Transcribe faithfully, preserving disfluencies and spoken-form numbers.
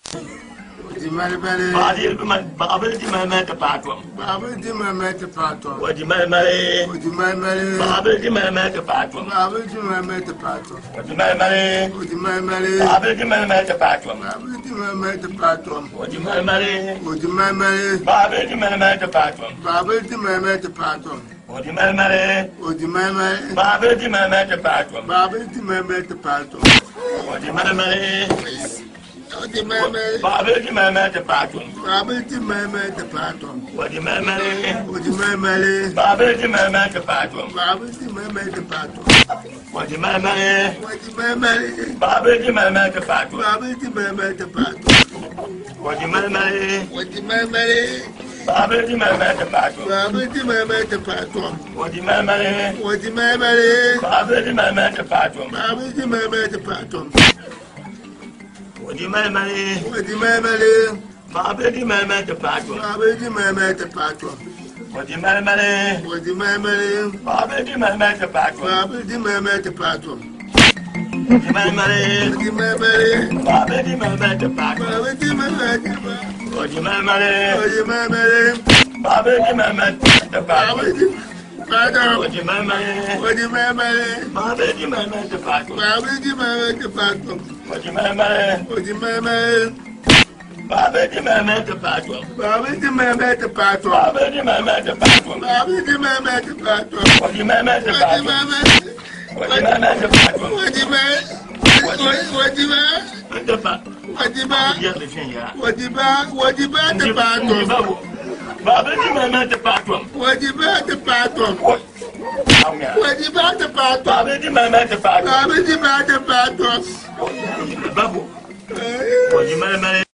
Di male male. Badi babel di mama te patwam. Babel di mama te patwam. Wadi male. Di male male. Babel di mama te patwam. Babel di mama te patwam. Wadi male. Di male male. Babel di mama te patwam. Babel di mama te patwam. Wadi male. Di male male. Babel di mama te patwam. Babel di mama te patwam. Wadi male. Di male male. Babel di mama te patwam. Babel di mama te patwam. Wadi male. Di mama. Babel di mama te patwam. Babel di mama te patwam. Wadi male. Di male male. Babel di mama te patwam. Babel di mama te patwam. Wadi male. Di male male. Babel di mama te patwam. Babel di mama te patwam. Wadi male. Di male male. Babel di mama te patwam. Babel di mama te patwam. Wadi male. Di male male. Babel di mama te patwam. Babel di mama te patwam. Wadi male. Di male male. Babel di mama te patwam. Babel di mama te patwam. Wadi male. Di male male. Babel di mama te patwam. Babel di mama te patwam. Wadi male. Di male male. Babel di mama te patwam. Babel di mama te patwam. Wadi male. Di male male. Babel di mama te patwam. Babel di patwam. Wadi male. Di male male. Babel di mama te patwam. Babel di mama te patwam. Wadi male. Di male male. Babel di mama te patwam. Babel di mama te patwam. Babel di mama te patwam. Babel di mama te patwam. Wadi mama te Di patwam. mama. Wadi mama te patwam. Di mama. Di mama. Te patwam. Di mama. Ya le chen ya. Di mama. Di mama te patwam. Babel di mama te patwam. Di mama te patwam. Amya. Di mama te patwam. Babel di mama te patwam. Babel di mama te patwam. Babu. Wadi mama